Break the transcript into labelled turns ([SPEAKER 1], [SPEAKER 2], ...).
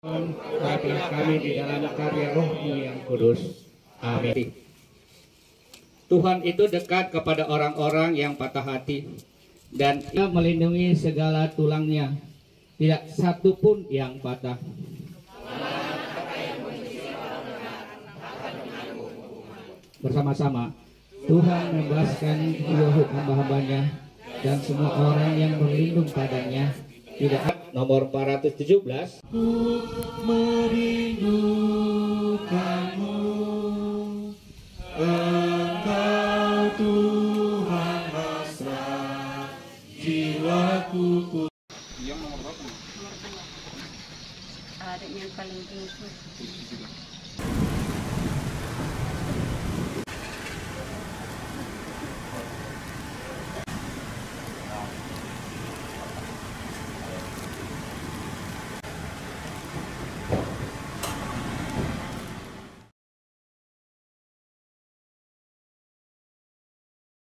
[SPEAKER 1] Berikanlah kami di dalam karya Roh-Mu yang kudus. Amin. Tuhan itu dekat kepada orang-orang yang patah hati dan Ia melindungi segala tulangnya, tidak satu pun yang patah. Bersama-sama, Tuhan membebaskan Yahud hamba-hambanya dan semua orang yang berlindung padanya. Tidak nomor 417. Ku merindukanmu, Engkau Tuhan hasrat jiwaku.
[SPEAKER 2] Yang nomor berapa?
[SPEAKER 3] Ada yang paling tinggi.